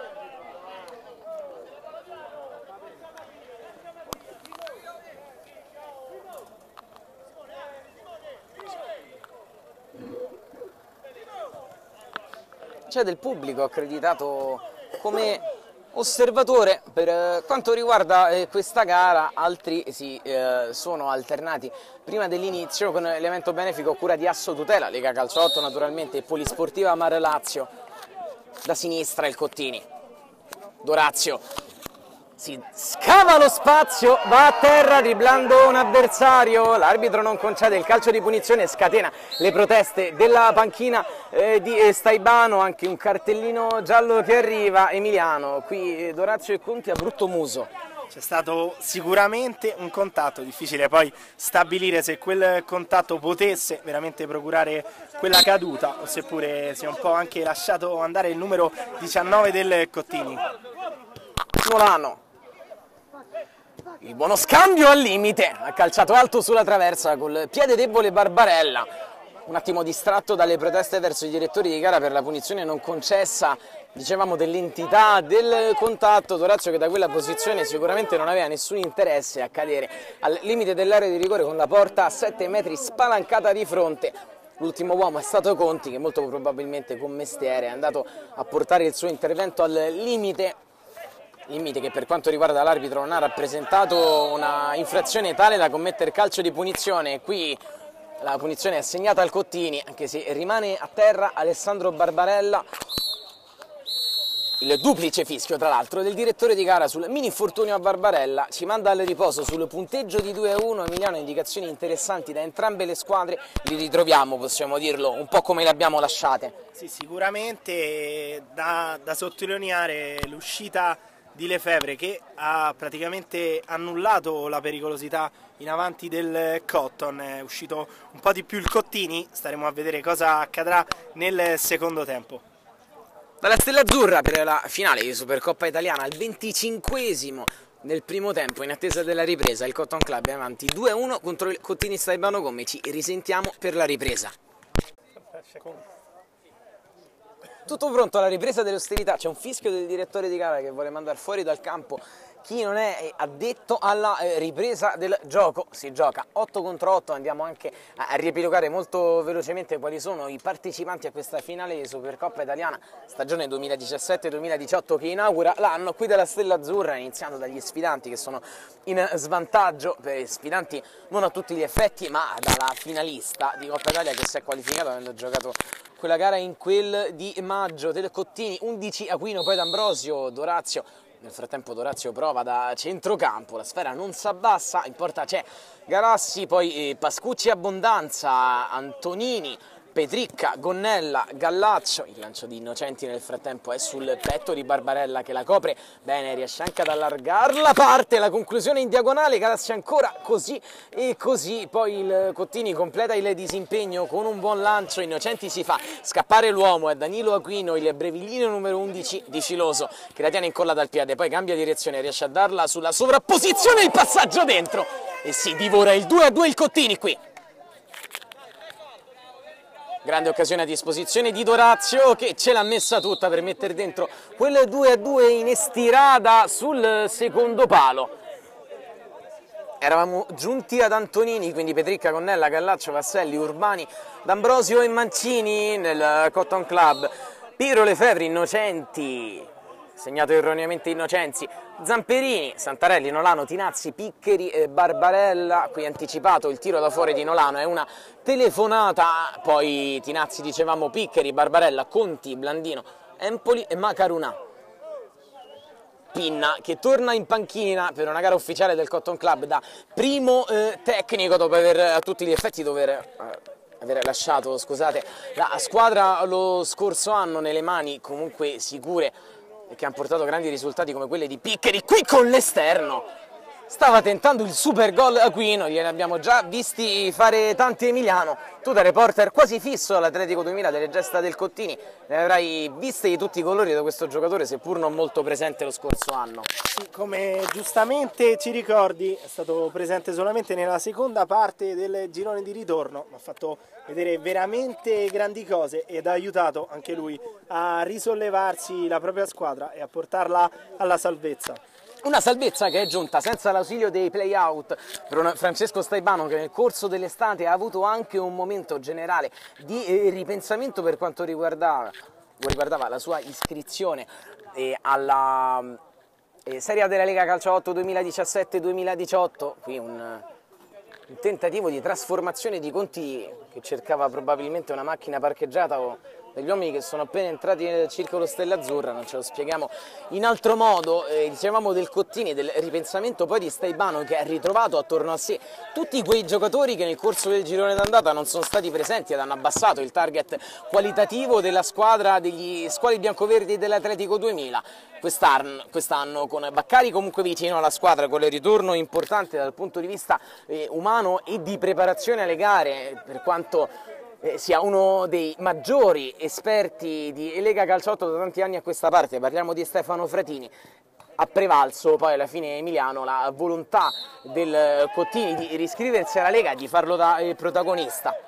C'è del pubblico accreditato come osservatore per quanto riguarda questa gara, altri si sono alternati prima dell'inizio con l'evento benefico a cura di Asso Tutela, Lega Calcio 8 naturalmente, e Polisportiva Mar Lazio. Da sinistra il Cottini, Dorazio si scava lo spazio, va a terra dribblando un avversario, l'arbitro non concede il calcio di punizione, scatena le proteste della panchina di Staibano, anche un cartellino giallo che arriva. Emiliano, qui Dorazio e Conti a brutto muso. C'è stato sicuramente un contatto, difficile poi stabilire se quel contatto potesse veramente procurare quella caduta o seppure sia un po' anche lasciato andare il numero 19 del Cottini. Molano, il buono scambio al limite, ha calciato alto sulla traversa col piede debole Barbarella, un attimo distratto dalle proteste verso i direttori di gara per la punizione non concessa, dicevamo dell'entità del contatto. Dorazio, che da quella posizione sicuramente non aveva nessun interesse a cadere al limite dell'area di rigore, con la porta a 7 metri spalancata di fronte. L'ultimo uomo è stato Conti, che molto probabilmente con mestiere è andato a portare il suo intervento al limite che per quanto riguarda l'arbitro non ha rappresentato una infrazione tale da commettere calcio di punizione. Qui la punizione è assegnata al Cottini, anche se rimane a terra Alessandro Barbarella. Il duplice fischio, tra l'altro, del direttore di gara sul mini infortunio a Barbarella ci manda al riposo sul punteggio di 2-1. Emiliano, indicazioni interessanti da entrambe le squadre, li ritroviamo, possiamo dirlo, un po' come le abbiamo lasciate. Sì, sicuramente da sottolineare l'uscita di Lefebvre, che ha praticamente annullato la pericolosità in avanti del Cotton. È uscito un po' di più il Cottini, staremo a vedere cosa accadrà nel secondo tempo. Dalla Stella Azzurra per la finale di Supercoppa Italiana, al 25esimo nel primo tempo, in attesa della ripresa, il Cotton Club è avanti 2-1 contro il Cottini Staibano Come. Ci risentiamo per la ripresa. Tutto pronto alla ripresa delle ostilità, c'è un fischio del direttore di gara che vuole mandare fuori dal campo chi non è addetto alla ripresa del gioco. Si gioca 8 contro 8, andiamo anche a riepilogare molto velocemente quali sono i partecipanti a questa finale di Supercoppa Italiana stagione 2017-2018 che inaugura l'anno qui dalla Stella Azzurra, iniziando dagli sfidanti che sono in svantaggio, per sfidanti non a tutti gli effetti, ma dalla finalista di Coppa Italia che si è qualificata avendo giocato quella gara in quel di maggio. Del Cottini, 11 Aquino, poi D'Ambrosio, Dorazio. Nel frattempo Dorazio prova da centrocampo, la sfera non si abbassa, in porta c'è Galassi, poi Pascucci Abbondanza, Antonini, Petricca, Gonnella, Gallaccio. Il lancio di Innocenti nel frattempo è sul petto di Barbarella che la copre bene, riesce anche ad allargarla, parte la conclusione in diagonale, Galassi ancora così e così, poi il Cottini completa il disimpegno con un buon lancio. Innocenti si fa scappare l'uomo, è Danilo Aquino, il breviglino numero 11 di Filoso che la tiene incolla dal piede, poi cambia direzione, riesce a darla sulla sovrapposizione, il passaggio dentro e si divora il 2-2 il Cottini qui. Grande occasione a disposizione di Dorazio che ce l'ha messa tutta per mettere dentro quel 2-2 in estirada sul secondo palo. Eravamo giunti ad Antonini, quindi Petricca, Gonnella, Gallaccio, Vasselli, Urbani, D'Ambrosio e Mancini nel Cotton Club. Piero Lefebvre, Innocenti, segnato erroneamente Innocenzi, Zamperini, Santarelli, Nolano, Tinazzi, Piccheri e Barbarella. Qui anticipato il tiro da fuori di Nolano, è una telefonata, poi Tinazzi, dicevamo, Piccheri, Barbarella, Conti, Blandino, Empoli e Macarunà. Pinna che torna in panchina per una gara ufficiale del Cotton Club da primo tecnico dopo aver a tutti gli effetti aver lasciato, scusate, la squadra lo scorso anno nelle mani comunque sicure e che hanno portato grandi risultati come quelli di Piccheri. Qui con l'esterno stava tentando il super gol Aquino, gliene abbiamo già visti fare tanti, Emiliano. Tu da reporter quasi fisso all'Atletico 2000 delle gesta del Cottini ne avrai viste di tutti i colori da questo giocatore, seppur non molto presente lo scorso anno. Sì, come giustamente ci ricordi, è stato presente solamente nella seconda parte del girone di ritorno, ma ha fatto vedere veramente grandi cose ed ha aiutato anche lui a risollevarsi la propria squadra e a portarla alla salvezza. Una salvezza che è giunta senza l'ausilio dei play-out per Francesco Staibano, che nel corso dell'estate ha avuto anche un momento generale di ripensamento per quanto riguardava la sua iscrizione alla Serie A della Lega Calciotto 2017-2018. Qui un tentativo di trasformazione di Conti che cercava probabilmente una macchina parcheggiata o degli uomini che sono appena entrati nel circolo Stella Azzurra, non ce lo spieghiamo in altro modo. Dicevamo del Cottini, del ripensamento poi di Staibano, che ha ritrovato attorno a sé tutti quei giocatori che nel corso del girone d'andata non sono stati presenti ed hanno abbassato il target qualitativo della squadra degli squali biancoverdi dell'Atletico 2000. Quest'anno con Baccari comunque vicino alla squadra, con il ritorno importante dal punto di vista umano e di preparazione alle gare, per quanto sia uno dei maggiori esperti di Lega Calciotto da tanti anni a questa parte. Parliamo di Stefano Fratini. Ha prevalso poi alla fine, Emiliano, la volontà del Cottini di riscriversi alla Lega e di farlo da protagonista.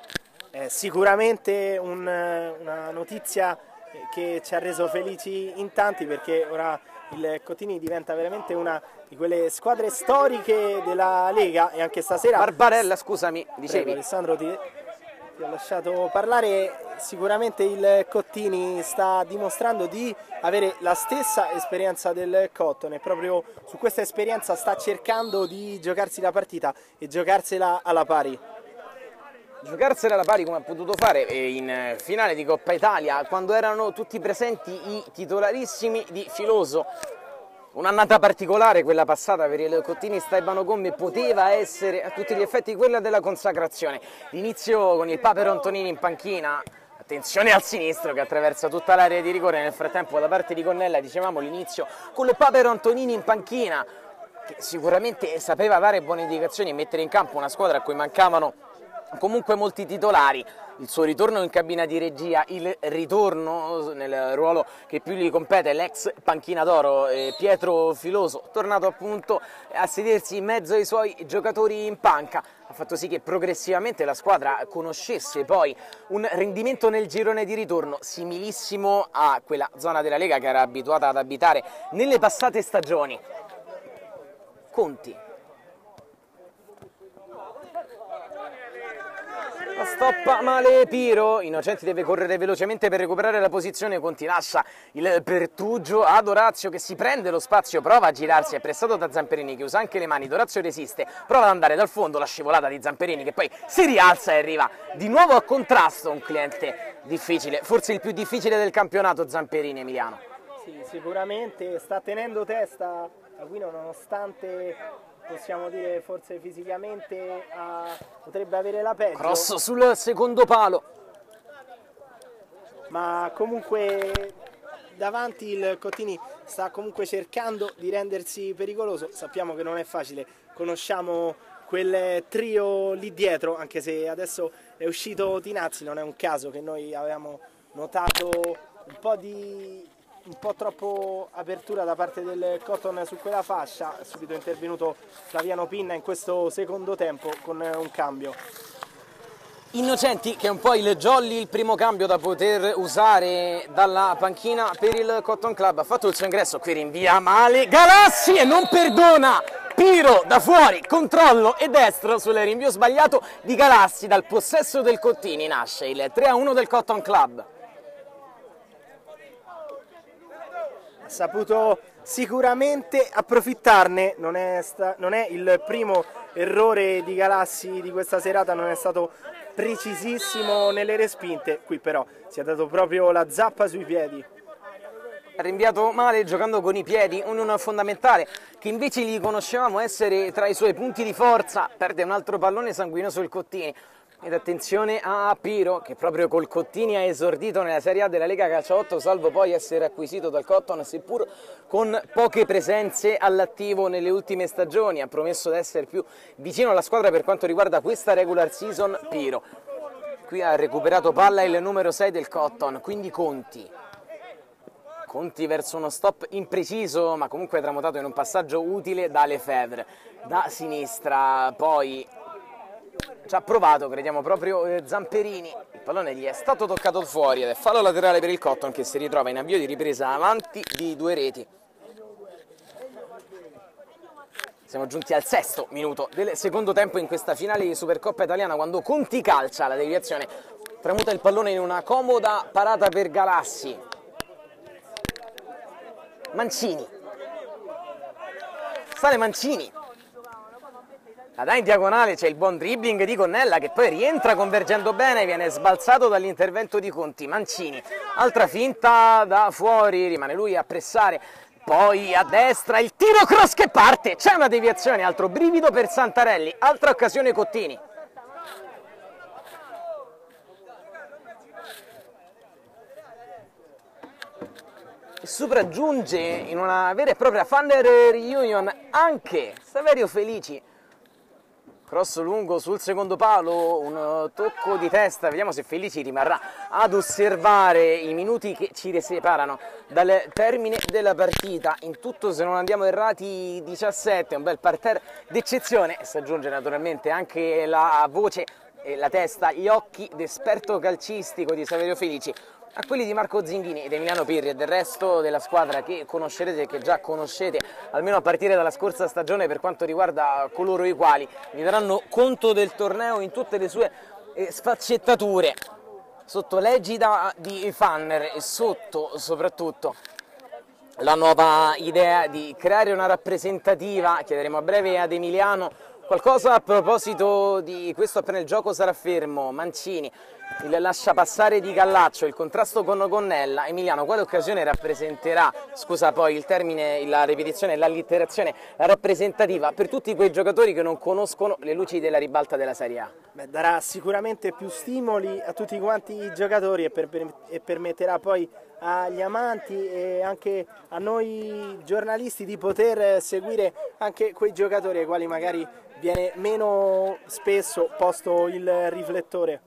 Sicuramente una notizia che ci ha reso felici in tanti, perché ora il Cottini diventa veramente una di quelle squadre storiche della Lega. E anche stasera... Barbarella, scusami, dicevi. Prego, Alessandro, ti ho lasciato parlare. Sicuramente il Cottini sta dimostrando di avere la stessa esperienza del Cotton e proprio su questa esperienza sta cercando di giocarsi la partita e giocarsela alla pari. Giocarsela alla pari come ha potuto fare in finale di Coppa Italia, quando erano tutti presenti i titolarissimi di Filoso. Un'annata particolare quella passata per il Cottini Staibano Gomme, poteva essere a tutti gli effetti quella della consacrazione. L'inizio con il Papero Antonini in panchina, attenzione al sinistro che attraversa tutta l'area di rigore. Nel frattempo da parte di Connella, dicevamo, l'inizio con il Papero Antonini in panchina, che sicuramente sapeva dare buone indicazioni e mettere in campo una squadra a cui mancavano comunque molti titolari. Il suo ritorno in cabina di regia, il ritorno nel ruolo che più gli compete, l'ex panchina d'oro Pietro Filoso, tornato appunto a sedersi in mezzo ai suoi giocatori in panca, ha fatto sì che progressivamente la squadra conoscesse poi un rendimento nel girone di ritorno similissimo a quella zona della Lega che era abituata ad abitare nelle passate stagioni. Conti. Stoppa male Piro, Innocenti deve correre velocemente per recuperare la posizione. Conti lascia il pertugio ad Orazio che si prende lo spazio, prova a girarsi, è pressato da Zamperini che usa anche le mani. Orazio resiste, prova ad andare dal fondo, la scivolata di Zamperini che poi si rialza e arriva di nuovo a contrasto. Un cliente difficile, forse il più difficile del campionato, Zamperini, Emiliano. Sì, sicuramente sta tenendo testa Aquino, nonostante possiamo dire forse fisicamente potrebbe avere la peggio. Cross sul secondo palo. Ma comunque davanti il Cottini sta comunque cercando di rendersi pericoloso. Sappiamo che non è facile, conosciamo quel trio lì dietro, anche se adesso è uscito Tinazzi, non è un caso che noi avevamo notato un po' troppo apertura da parte del Cotton su quella fascia. È subito intervenuto Flaviano Pinna in questo secondo tempo con un cambio. Innocenti che è un po' il jolly, il primo cambio da poter usare dalla panchina per il Cotton Club. Ha fatto il suo ingresso, qui rinvia male Galassi e non perdona Piro da fuori, controllo e destro sul rinvio sbagliato di Galassi. Dal possesso del Cottini nasce il 3-1 del Cotton Club. Saputo sicuramente approfittarne. Non è il primo errore di Galassi di questa serata, non è stato precisissimo nelle respinte, qui però si è dato proprio la zappa sui piedi. Ha rinviato male giocando con i piedi, un fondamentale che invece gli conoscevamo essere tra i suoi punti di forza. Perde un altro pallone sanguinoso il Cottini. Ed attenzione a Piro, che proprio col Cottini ha esordito nella Serie A della Lega Calcio 8, salvo poi essere acquisito dal Cotton, seppur con poche presenze all'attivo nelle ultime stagioni. Ha promesso di essere più vicino alla squadra per quanto riguarda questa regular season. Piro qui ha recuperato palla il numero 6 del Cotton, quindi Conti verso uno stop impreciso, ma comunque tramutato in un passaggio utile da Lefebvre. Da sinistra poi ci ha provato, crediamo proprio Zamperini. Il pallone gli è stato toccato fuori ed è fallo laterale per il Cotton, che si ritrova in avvio di ripresa avanti di 2 reti. Siamo giunti al 6° minuto del secondo tempo in questa finale di Supercoppa italiana, quando Conti calcia la deviazione, tramuta il pallone in una comoda parata per Galassi. Mancini, sale Mancini, la dà in diagonale, c'è il buon dribbling di Connella che poi rientra convergendo bene, viene sbalzato dall'intervento di Conti. Mancini, altra finta da fuori, rimane lui a pressare, poi a destra il tiro cross che parte, c'è una deviazione, altro brivido per Santarelli, altra occasione Cottini. E sopraggiunge in una vera e propria fan reunion anche Saverio Felici. Cross lungo sul secondo palo, un tocco di testa, vediamo se Felici rimarrà ad osservare i minuti che ci separano dal termine della partita. In tutto, se non andiamo errati, 17, un bel parterre d'eccezione. Si aggiunge naturalmente anche la voce e la testa, gli occhi d'esperto calcistico di Saverio Felici a quelli di Marco Zinghini ed Emiliano Pirri e del resto della squadra che conoscerete e che già conoscete almeno a partire dalla scorsa stagione per quanto riguarda coloro i quali vi daranno conto del torneo in tutte le sue sfaccettature, sotto l'egida di Fanner e sotto soprattutto la nuova idea di creare una rappresentativa. Chiederemo a breve ad Emiliano qualcosa a proposito di questo appena il gioco sarà fermo. Mancini, il lascia passare di Gallaccio, il contrasto con Connella. Emiliano, quale occasione rappresenterà, scusa poi il termine, la ripetizione, l'allitterazione, la rappresentativa per tutti quei giocatori che non conoscono le luci della ribalta della Serie A? Beh, darà sicuramente più stimoli a tutti quanti i giocatori e permetterà poi agli amanti e anche a noi giornalisti di poter seguire anche quei giocatori ai quali magari viene meno spesso posto il riflettore.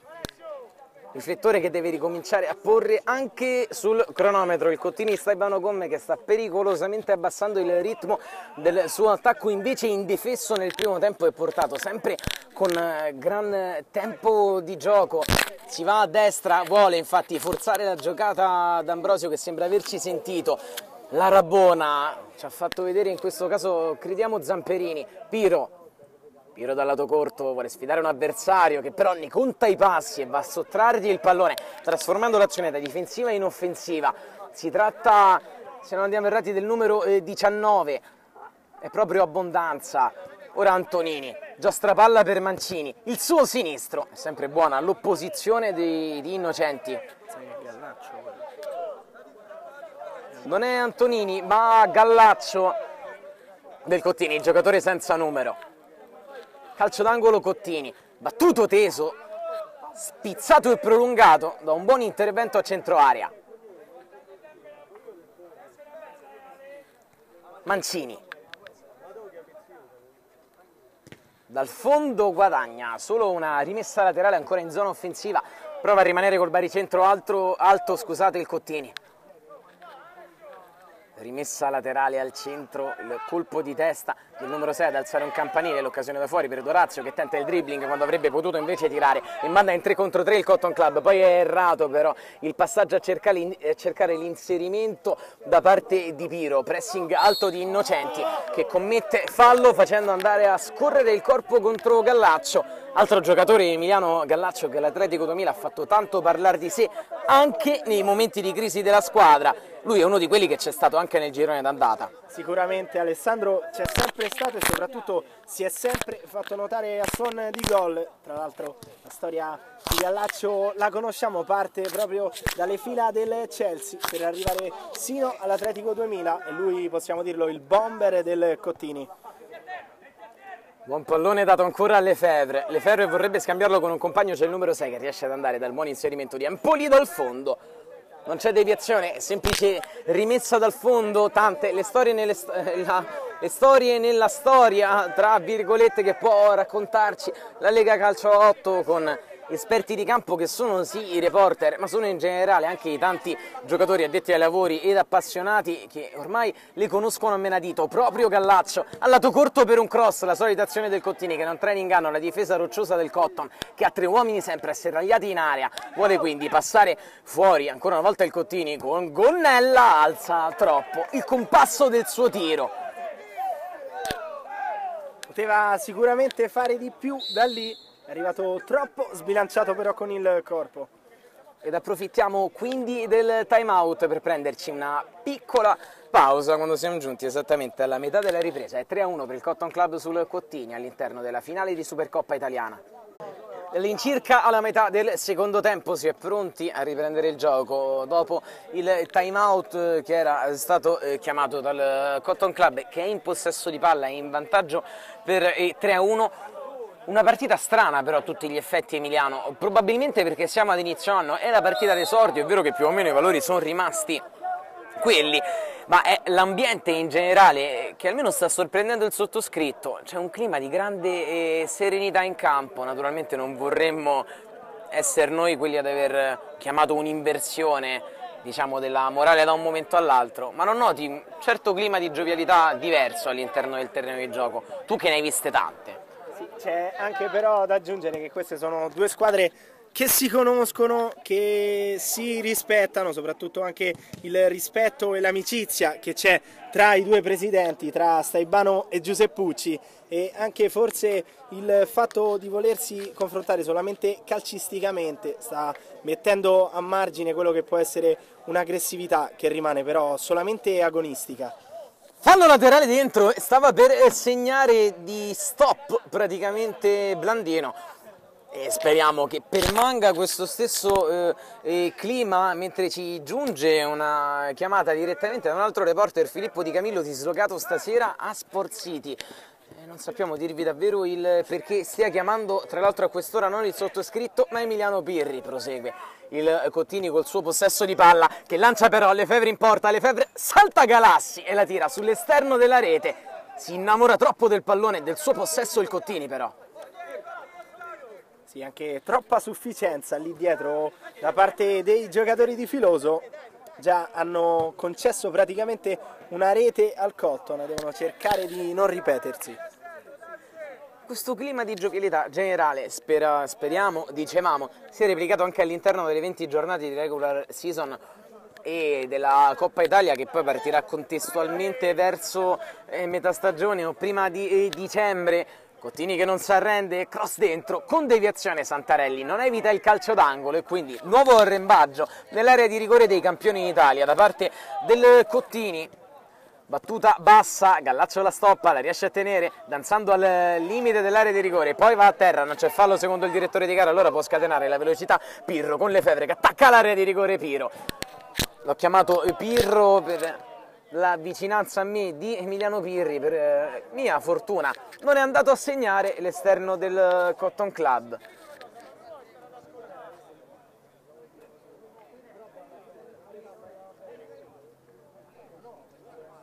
Riflettore che deve ricominciare a porre anche sul cronometro. Il cottinista Ibano Gomme che sta pericolosamente abbassando il ritmo del suo attacco, invece indefesso nel primo tempo è portato sempre con gran tempo di gioco. Si va a destra, vuole infatti forzare la giocata d'Ambrosio che sembra averci sentito. La Rabona ci ha fatto vedere in questo caso, crediamo, Zamperini. Piro dal lato corto vuole sfidare un avversario che però ne conta i passi e va a sottrargli il pallone, trasformando l'azione da difensiva in offensiva. Si tratta, se non andiamo errati, del numero 19, è proprio abbondanza. Ora Antonini, giostra palla per Mancini, il suo sinistro, è sempre buona l'opposizione di Innocenti. Non è Antonini, ma Gallaccio del Cottini, giocatore senza numero. Calcio d'angolo Cottini, battuto teso, spizzato e prolungato da un buon intervento a centro area. Mancini. Dal fondo guadagna solo una rimessa laterale ancora in zona offensiva, prova a rimanere col baricentro alto, scusate, il Cottini. Rimessa laterale al centro, il colpo di testa il numero 6 ad alzare un campanile, l'occasione da fuori per Dorazio che tenta il dribbling quando avrebbe potuto invece tirare e manda in 3 contro 3 il Cotton Club. Poi è errato però il passaggio a cercare l'inserimento da parte di Piro, pressing alto di Innocenti che commette fallo facendo andare a scorrere il corpo contro Gallaccio, altro giocatore Emiliano Gallaccio che l'Atletico 2000 ha fatto tanto parlare di sé anche nei momenti di crisi della squadra. Lui è uno di quelli che c'è stato anche nel girone d'andata. Sicuramente Alessandro c'è sempre stato e soprattutto si è sempre fatto notare a suon di gol. Tra l'altro la storia di Gallaccio la conosciamo, parte proprio dalle fila del Chelsea per arrivare sino all'Atletico 2000 e lui, possiamo dirlo, il bomber del Cottini. Buon pallone dato ancora a Lefebvre. Lefebvre vorrebbe scambiarlo con un compagno, c'è il numero 6 che riesce ad andare dal buon inserimento di Empoli dal fondo. Non c'è deviazione, semplice rimessa dal fondo, tante le storie nella storia, tra virgolette, che può raccontarci la Lega Calcio 8 con esperti di campo che sono sì i reporter, ma sono in generale anche i tanti giocatori addetti ai lavori ed appassionati che ormai le conoscono a menadito. Proprio Gallaccio, al lato corto per un cross, la solita azione del Cottini che non trae in inganno la difesa rocciosa del Cotton, che ha 3 uomini sempre serragliati in area, vuole quindi passare fuori, ancora una volta il Cottini con Gonnella, alza troppo il compasso del suo tiro. Poteva sicuramente fare di più da lì. È arrivato troppo sbilanciato però con il corpo. Ed approfittiamo quindi del time out per prenderci una piccola pausa quando siamo giunti esattamente alla metà della ripresa. È 3-1 per il Cotton Club sul Cottini all'interno della finale di Supercoppa italiana. All'incirca alla metà del secondo tempo si è pronti a riprendere il gioco dopo il time out che era stato chiamato dal Cotton Club, che è in possesso di palla e in vantaggio per 3-1. Una partita strana però a tutti gli effetti, Emiliano, probabilmente perché siamo ad inizio anno, è la partita d'esordio, è vero che più o meno i valori sono rimasti quelli, ma è l'ambiente in generale che almeno sta sorprendendo il sottoscritto. C'è un clima di grande serenità in campo, naturalmente non vorremmo essere noi quelli ad aver chiamato un'inversione, diciamo, della morale da un momento all'altro, ma non noti un certo clima di giovialità diverso all'interno del terreno di gioco, tu che ne hai viste tante? C'è anche però da aggiungere che queste sono 2 squadre che si conoscono, che si rispettano, soprattutto anche il rispetto e l'amicizia che c'è tra i 2 presidenti, tra Staibano e Giuseppucci, e anche forse il fatto di volersi confrontare solamente calcisticamente sta mettendo a margine quello che può essere un'aggressività che rimane però solamente agonistica. Fallo laterale dentro, stava per segnare di stop praticamente Blandino e speriamo che permanga questo stesso clima mentre ci giunge una chiamata direttamente da un altro reporter, Filippo Di Camillo, dislocato stasera a Sport City. Non sappiamo dirvi davvero il perché stia chiamando, tra l'altro a quest'ora non il sottoscritto ma Emiliano Pirri. Prosegue il Cottini col suo possesso di palla che lancia però Lefebvre in porta, Lefebvre salta Galassi e la tira sull'esterno della rete, si innamora troppo del pallone e del suo possesso il Cottini però. Sì, anche troppa sufficienza lì dietro da parte dei giocatori di Filoso, già hanno concesso praticamente una rete al Cotton, devono cercare di non ripetersi. Questo clima di giovialità generale, speriamo, dicevamo, sia replicato anche all'interno delle 20 giornate di regular season e della Coppa Italia, che poi partirà contestualmente verso metà stagione o prima di dicembre. Cottini che non si arrende, cross dentro, con deviazione Santarelli, non evita il calcio d'angolo e quindi nuovo arrembaggio nell'area di rigore dei campioni d'Italia da parte del Cottini. Battuta bassa, Gallaccio la stoppa, la riesce a tenere, danzando al limite dell'area di rigore, poi va a terra, non c'è fallo secondo il direttore di gara, allora può scatenare la velocità Pirro con Lefebvre che attacca l'area di rigore Piro. L'ho chiamato Pirro per la vicinanza a me di Emiliano Pirri, per mia fortuna non è andato a segnare l'esterno del Cotton Club.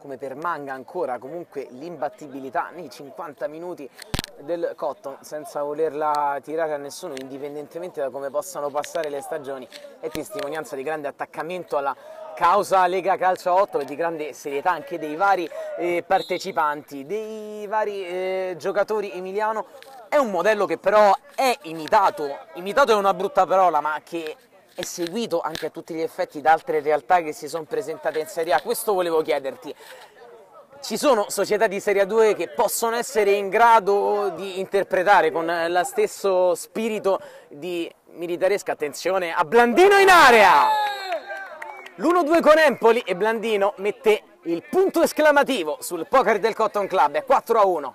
come permanga ancora comunque l'imbattibilità nei 50 minuti del Cotton, senza volerla tirare a nessuno, indipendentemente da come possano passare le stagioni, è testimonianza di grande attaccamento alla causa Lega Calcio a 8 e di grande serietà anche dei vari partecipanti, dei vari giocatori. Emiliano è un modello che però è imitato è una brutta parola, ma che è seguito anche a tutti gli effetti da altre realtà che si sono presentate in Serie A. Questo volevo chiederti. Ci sono società di Serie A2 che possono essere in grado di interpretare con lo stesso spirito di militaresca, attenzione a Blandino in area! L'1-2 con Empoli e Blandino mette il punto esclamativo sul poker del Cotton Club, è 4-1.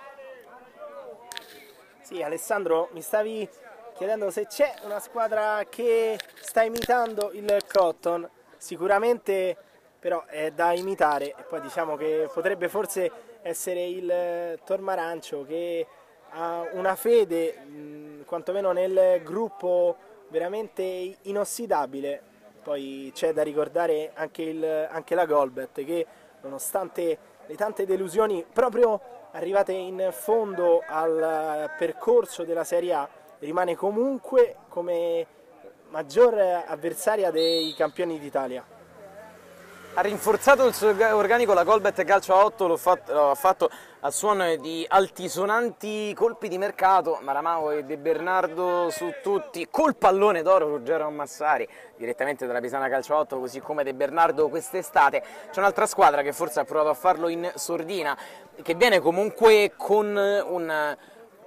Sì, Alessandro, mi stavi chiedendo se c'è una squadra che sta imitando il Cotton. Sicuramente però è da imitare, e poi diciamo che potrebbe forse essere il Tormarancio, che ha una fede quantomeno nel gruppo veramente inossidabile. Poi c'è da ricordare anche la Golbet, che nonostante le tante delusioni proprio arrivate in fondo al percorso della Serie A, rimane comunque come maggior avversaria dei campioni d'Italia. Ha rinforzato il suo organico la Golbet Calcio a 8, lo ha fatto al suono di altisonanti colpi di mercato, Maramao e De Bernardo su tutti, col pallone d'oro Ruggero Massari, direttamente dalla Pisana Calcio a 8, così come De Bernardo quest'estate. C'è un'altra squadra che forse ha provato a farlo in sordina, che viene comunque con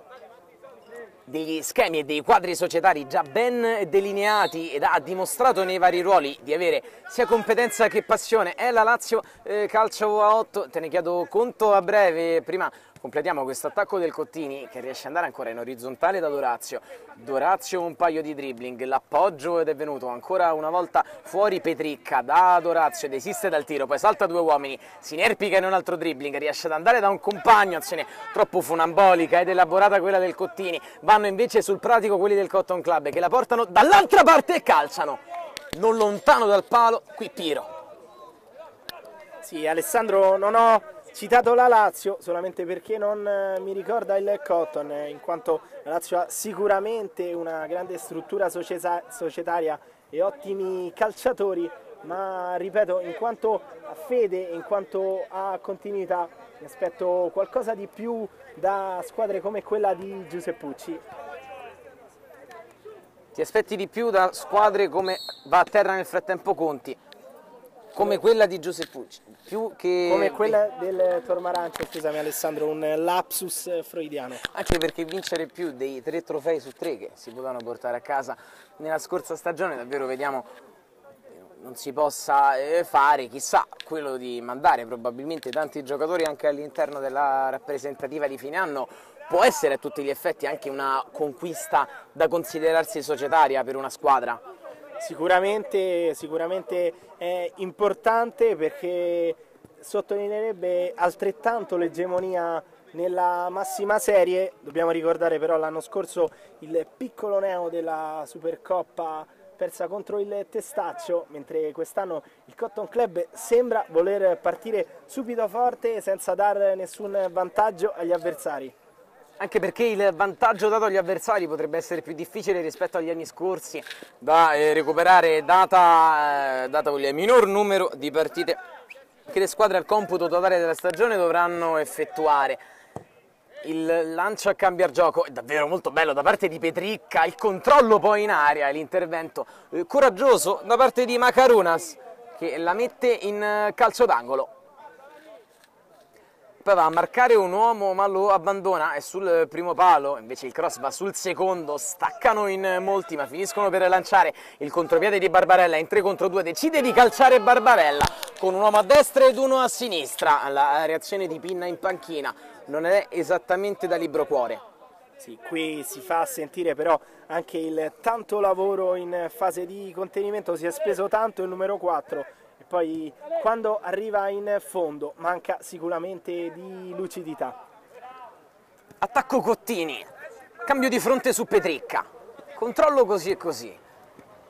degli schemi e dei quadri societari già ben delineati ed ha dimostrato nei vari ruoli di avere sia competenza che passione. È la Lazio Calcio a 8, te ne chiedo conto a breve. Prima completiamo questo attacco del Cottini che riesce ad andare ancora in orizzontale da Dorazio un paio di dribbling, l'appoggio ed è venuto ancora una volta fuori Petricca da Dorazio, desiste dal tiro, poi salta due uomini, si inerpica in un altro dribbling, riesce ad andare da un compagno, azione troppo funambolica ed elaborata quella del Cottini. Vanno invece sul pratico quelli del Cotton Club che la portano dall'altra parte e calciano non lontano dal palo, qui Piro. Sì, Alessandro, non ho citato la Lazio solamente perché non mi ricorda il Cotton, in quanto la Lazio ha sicuramente una grande struttura societaria e ottimi calciatori, ma ripeto, in quanto a fede, in quanto a continuità, mi aspetto qualcosa di più da squadre come quella di Giuseppucci. Ti aspetti di più da squadre come va a terra nel frattempo Conti, come quella di Giuseppucci, più che come quella del Tormarancio, scusami Alessandro, un lapsus freudiano. Anche perché vincere più dei 3 trofei su 3 che si potevano portare a casa nella scorsa stagione, davvero vediamo non si possa fare, chissà, quello di mandare probabilmente tanti giocatori anche all'interno della rappresentativa di fine anno può essere a tutti gli effetti anche una conquista da considerarsi societaria per una squadra. Sicuramente è importante perché sottolineerebbe altrettanto l'egemonia nella massima serie. Dobbiamo ricordare però l'anno scorso il piccolo neo della Supercoppa persa contro il Testaccio, mentre quest'anno il Cotton Club sembra voler partire subito forte senza dar nessun vantaggio agli avversari. Anche perché il vantaggio dato agli avversari potrebbe essere più difficile rispetto agli anni scorsi da recuperare data il minor numero di partite che le squadre al computo totale della stagione dovranno effettuare. Il lancio a cambiare gioco è davvero molto bello da parte di Petricca, il controllo poi in aria, l'intervento coraggioso da parte di Macarunas che la mette in calcio d'angolo. Poi va a marcare un uomo ma lo abbandona, è sul primo palo, invece il cross va sul secondo, staccano in molti ma finiscono per lanciare il contropiede di Barbarella, in 3 contro 2 decide di calciare Barbarella con un uomo a destra ed uno a sinistra, la reazione di Pinna in panchina non è esattamente da libro cuore. Sì, qui si fa sentire però anche il tanto lavoro in fase di contenimento, si è speso tanto il numero 4. Poi quando arriva in fondo manca sicuramente di lucidità. Attacco Cottini, cambio di fronte su Petricca, controllo così e così.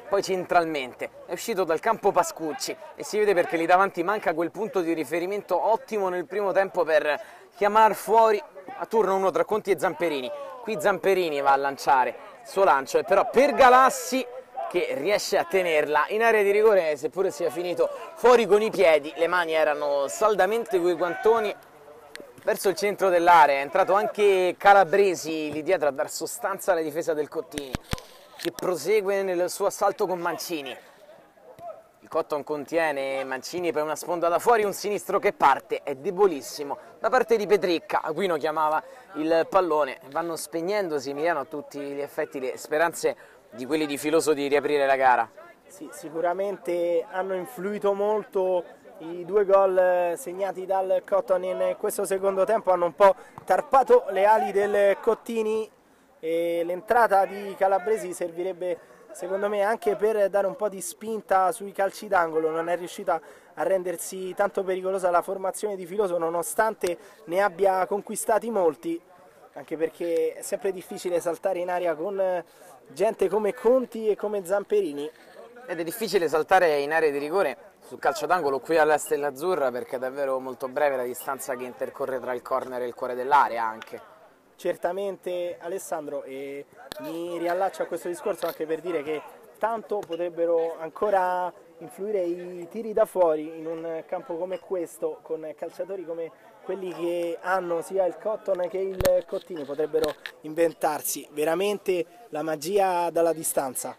poi centralmente, è uscito dal campo Pascucci e si vede perché lì davanti manca quel punto di riferimento ottimo nel primo tempo per chiamare fuori a turno uno tra Conti e Zamperini. Qui Zamperini va a lanciare il suo lancio, e però per Galassi che riesce a tenerla in area di rigore, seppure sia finito fuori con i piedi, le mani erano saldamente coi guantoni verso il centro dell'area. È entrato anche Calabresi lì dietro a dar sostanza alla difesa del Cottini, che prosegue nel suo assalto con Mancini. Il Cotton contiene Mancini per una sponda da fuori, un sinistro che parte, è debolissimo da parte di Petricca. Aquino chiamava il pallone, vanno spegnendosi, Emiliano, a tutti gli effetti le speranze di quelli di Filoso di riaprire la gara. Sì, sicuramente hanno influito molto i 2 gol segnati dal Cotton in questo secondo tempo, hanno un po' tarpato le ali del Cottini, e l'entrata di Calabresi servirebbe secondo me anche per dare un po' di spinta sui calci d'angolo. Non è riuscita a rendersi tanto pericolosa la formazione di Filoso, nonostante ne abbia conquistati molti, anche perché è sempre difficile saltare in aria con gente come Conti e come Zamperini. Ed è difficile saltare in area di rigore sul calcio d'angolo qui alla Stella Azzurra, perché è davvero molto breve la distanza che intercorre tra il corner e il cuore dell'area anche. Certamente Alessandro, e mi riallaccio a questo discorso anche per dire che tanto potrebbero ancora influire i tiri da fuori in un campo come questo, con calciatori come quelli che hanno sia il Cotton che il Cottini. Potrebbero inventarsi veramente la magia dalla distanza.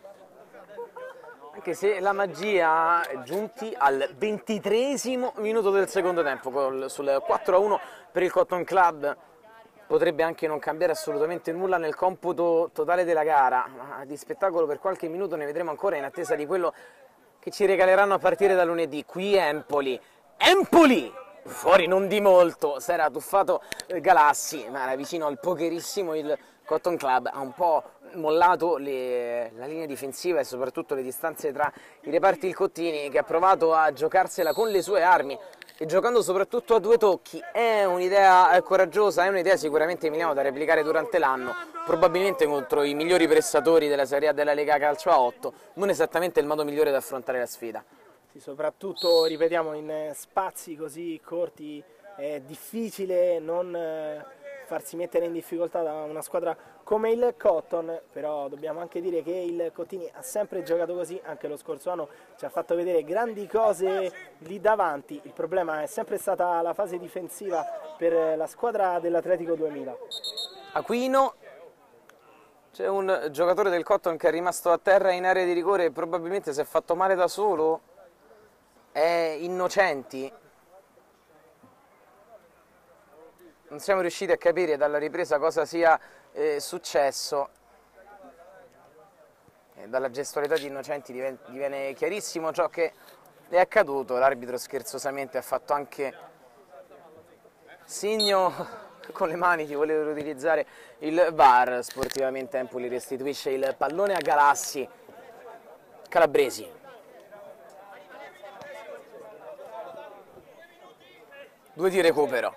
Anche se la magia è giunti al 23esimo minuto del secondo tempo, sul 4-1 per il Cotton Club. Potrebbe anche non cambiare assolutamente nulla nel computo totale della gara, ma di spettacolo per qualche minuto ne vedremo ancora, in attesa di quello che ci regaleranno a partire da lunedì. Qui Empoli, fuori non di molto, si era tuffato Galassi, ma era vicino al pokerissimo il Cotton Club, ha un po' mollato la linea difensiva e soprattutto le distanze tra i reparti. Il Cottini, che ha provato a giocarsela con le sue armi e giocando soprattutto a 2 tocchi. È un'idea coraggiosa, è un'idea sicuramente, Emiliano, da replicare durante l'anno, probabilmente contro i migliori pressatori della Serie A della Lega Calcio a 8, non esattamente il modo migliore da affrontare la sfida. Sì, soprattutto, ripetiamo, in spazi così corti è difficile non farsi mettere in difficoltà da una squadra come il Cotton, però dobbiamo anche dire che il Cottini ha sempre giocato così, anche lo scorso anno ci ha fatto vedere grandi cose lì davanti. Il problema è sempre stata la fase difensiva per la squadra dell'Atletico 2000. Aquino, c'è un giocatore del Cotton che è rimasto a terra in area di rigore e probabilmente si è fatto male da solo, è Innocenti. Non siamo riusciti a capire dalla ripresa cosa sia successo. Dalla gestualità di Innocenti diviene chiarissimo ciò che è accaduto. L'arbitro scherzosamente ha fatto anche segno con le mani di voler utilizzare il VAR. Sportivamente Empoli restituisce il pallone a Galassi. Calabresi. Due di recupero.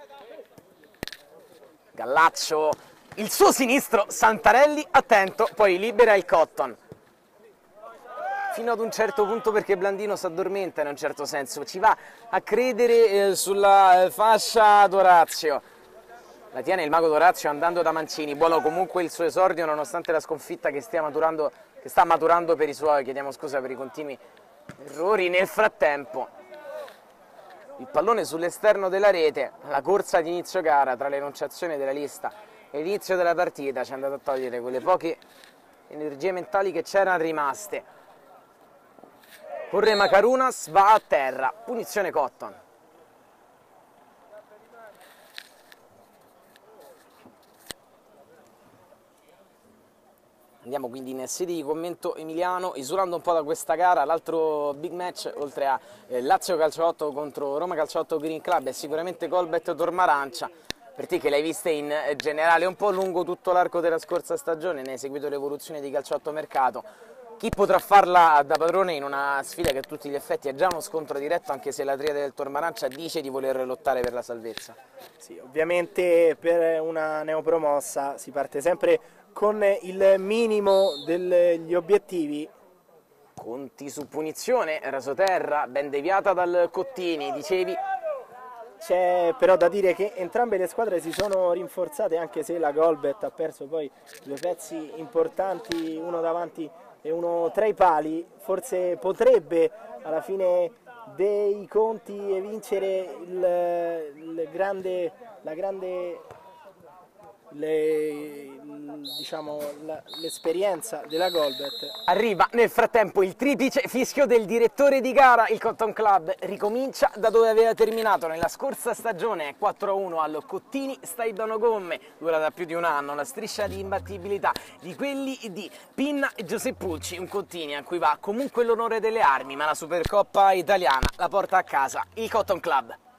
Gallaccio, il suo sinistro, Santarelli attento, poi libera il Cotton. Fino ad un certo punto, perché Blandino si addormenta in un certo senso, ci va a credere sulla fascia d'Orazio. La tiene il mago d'Orazio andando da Mancini, buono comunque il suo esordio nonostante la sconfitta che sta maturando per i suoi, chiediamo scusa per i continui errori. Nel frattempo il pallone sull'esterno della rete, la corsa di inizio gara tra l'enunciazione della lista e l'inizio della partita ci è andato a togliere quelle poche energie mentali che c'erano rimaste. Corre Macarunas, va a terra, punizione Cotton. Andiamo quindi in sede di commento, Emiliano, isolando un po' da questa gara. L'altro big match, oltre a Lazio Calciotto contro Roma Calciotto Green Club, è sicuramente Colbert Tormarancia. Per te che l'hai vista in generale un po' lungo tutto l'arco della scorsa stagione, ne hai seguito l'evoluzione di calciotto mercato. Chi potrà farla da padrone in una sfida che a tutti gli effetti è già uno scontro diretto, anche se la triade del Tormarancia dice di voler lottare per la salvezza? Sì, ovviamente per una neopromossa si parte sempre con il minimo degli obiettivi. Conti su punizione, rasoterra, ben deviata dal Cottini, dicevi. C'è però da dire che entrambe le squadre si sono rinforzate, anche se la Golbet ha perso poi due pezzi importanti, uno davanti e uno tra i pali. Forse potrebbe alla fine dei conti vincere l'esperienza della Golbet. Arriva nel frattempo il triplice fischio del direttore di gara. Il Cotton Club ricomincia da dove aveva terminato nella scorsa stagione, 4-1 allo Cottini Staibano Gomme, dura da più di un anno la striscia di imbattibilità di quelli di Pinna e Giuseppucci, un Cottini a cui va comunque l'onore delle armi, ma la Supercoppa italiana la porta a casa il Cotton Club.